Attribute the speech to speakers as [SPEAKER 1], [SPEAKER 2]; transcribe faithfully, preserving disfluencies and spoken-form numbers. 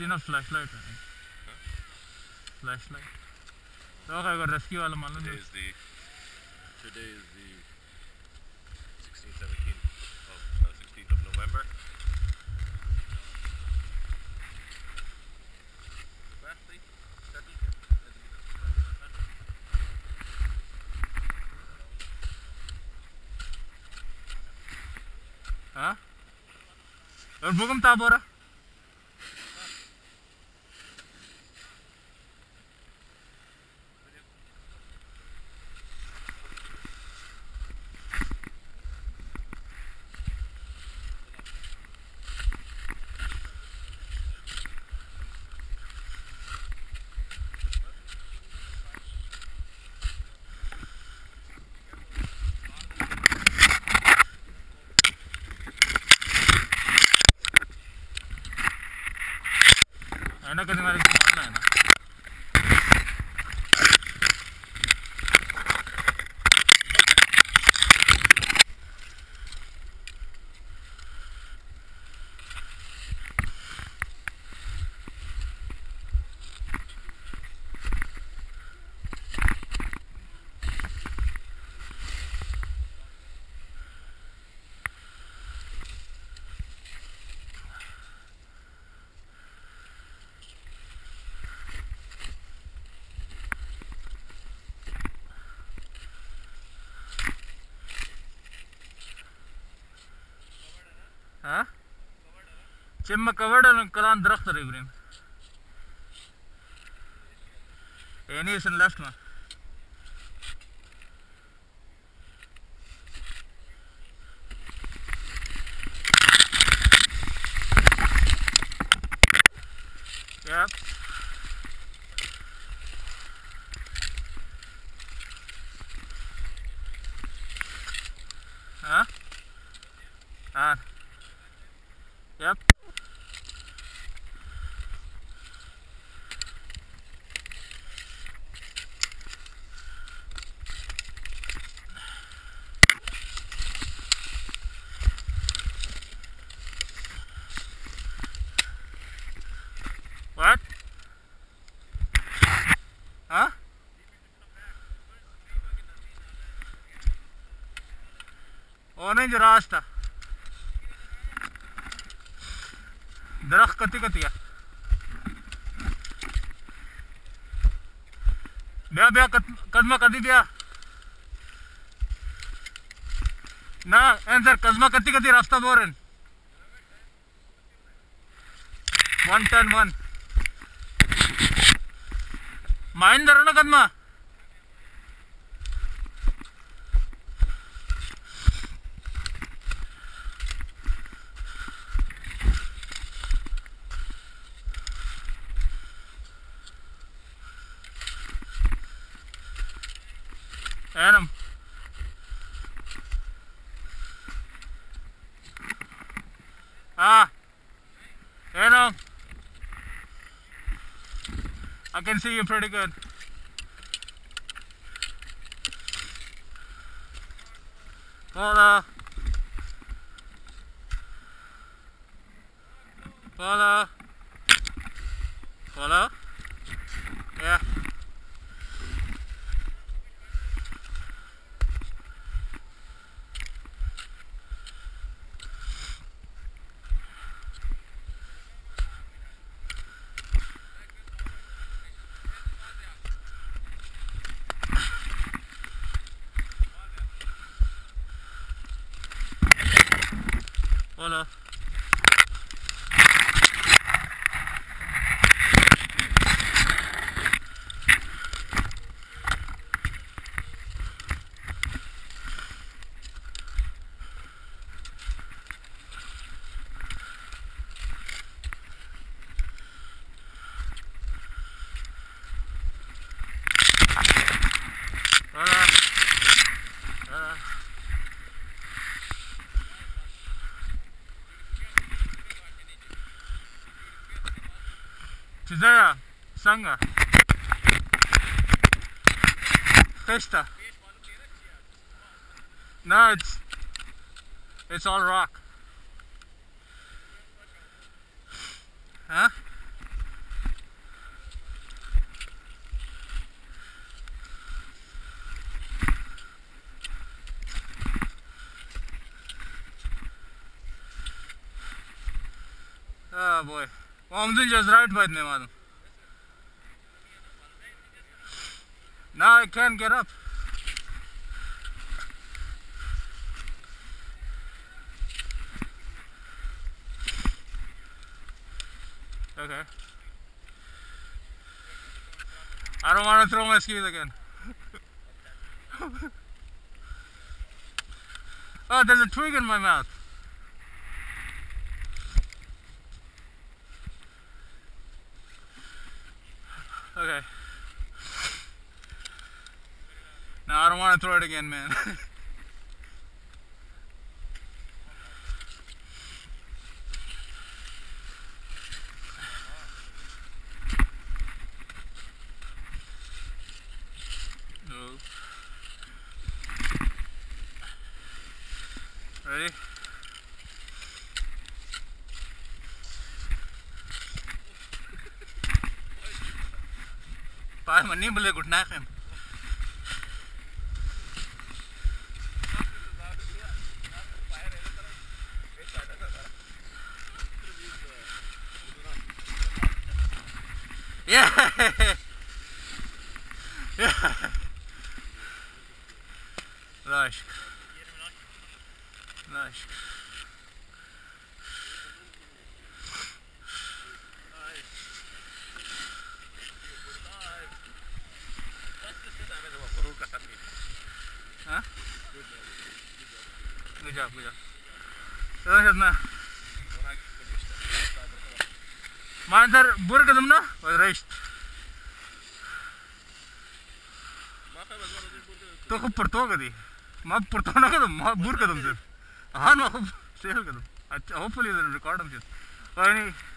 [SPEAKER 1] seen a flashlight.
[SPEAKER 2] Huh?
[SPEAKER 1] Flashlight. So I got rescue वाला मालूम
[SPEAKER 2] Today
[SPEAKER 1] है.
[SPEAKER 2] is the today is the sixteenth, seventeenth of uh, sixteenth of November.
[SPEAKER 1] हाँ? और भूकंप था बोरा? है ना कभी हमारे मारना है ना हाँ? चिम्मा कवर्ड है कलान दरख्त है इब्राहिम ये नहीं सन लेफ्ट में yep हाँ हाँ yep what हाँ orange रास्ता दरख्त कती कतिया ब्या ब्या कदमा कदी ब्या ना एंसर कदमा कती कती रास्ता बोरन वन टेन वन महिंदर ना कदमा Adam. Ah. Adam. I can see you pretty good. Follow. Follow. Follow. Yeah. Follow. Cizera, Sanga, Testa. No, it's it's all rock. Huh? boy. Omzun just right by me, man. Now I can't get up. Okay. I don't want to throw my skis again. Oh, there's a twig in my mouth. Okay. No, I don't want to throw it again, man. No. Ready? Pak, mani boleh guna kan? Yeah. Yeah. Nice. Nice. Huh? Good job, good job. Good job. Mantar bur kadam na was right. तो खूब पढ़तो कदी माँ पढ़तो ना कदम माँ बुर कदम से हाँ ना खूब सेल कदम अच्छा होपफुली रिकॉर्ड हम चीज़ कोई नहीं